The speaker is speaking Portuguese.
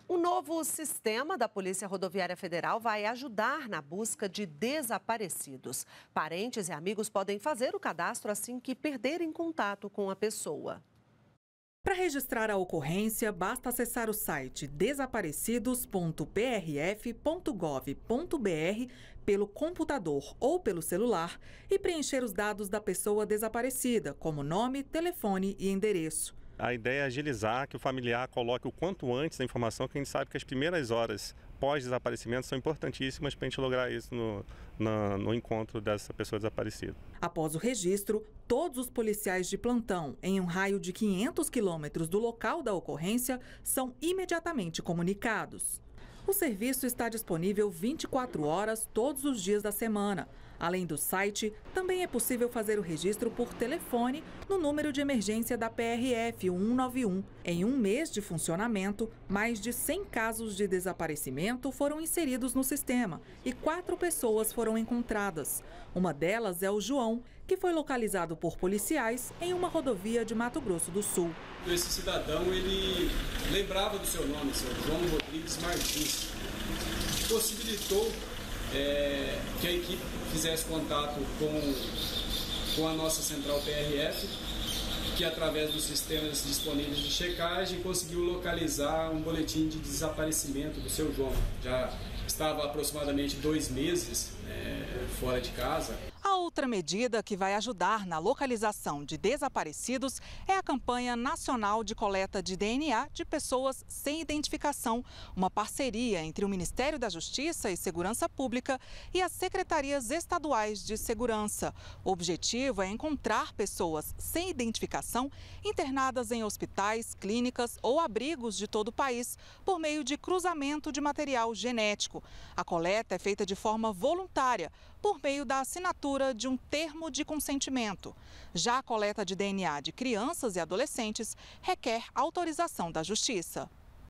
Um novo sistema da Polícia Rodoviária Federal vai ajudar na busca de desaparecidos. Parentes e amigos podem fazer o cadastro assim que perderem contato com a pessoa. Para registrar a ocorrência, basta acessar o site desaparecidos.prf.gov.br pelo computador ou pelo celular e preencher os dados da pessoa desaparecida, como nome, telefone e endereço. A ideia é agilizar, que o familiar coloque o quanto antes a informação, que a gente sabe que as primeiras horas pós-desaparecimento são importantíssimas para a gente lograr isso no encontro dessa pessoa desaparecida. Após o registro, todos os policiais de plantão, em um raio de 500 quilômetros do local da ocorrência, são imediatamente comunicados. O serviço está disponível 24 horas todos os dias da semana. Além do site, também é possível fazer o registro por telefone no número de emergência da PRF 191. Em um mês de funcionamento, mais de 100 casos de desaparecimento foram inseridos no sistema e 4 pessoas foram encontradas. Uma delas é o João, que foi localizado por policiais em uma rodovia de Mato Grosso do Sul. Esse cidadão, ele lembrava do seu nome, seu João Rodrigues Martins. Possibilitou que a equipe fizesse contato com a nossa central PRF, que através dos sistemas disponíveis de checagem conseguiu localizar um boletim de desaparecimento do seu João. Já estava há aproximadamente 2 meses fora de casa. A outra medida que vai ajudar na localização de desaparecidos é a campanha nacional de coleta de DNA de pessoas sem identificação, uma parceria entre o Ministério da Justiça e Segurança Pública e as secretarias estaduais de segurança. O objetivo é encontrar pessoas sem identificação internadas em hospitais, clínicas ou abrigos de todo o país por meio de cruzamento de material genético. A coleta é feita de forma voluntária, por meio da assinatura de um termo de consentimento. Já a coleta de DNA de crianças e adolescentes requer autorização da Justiça.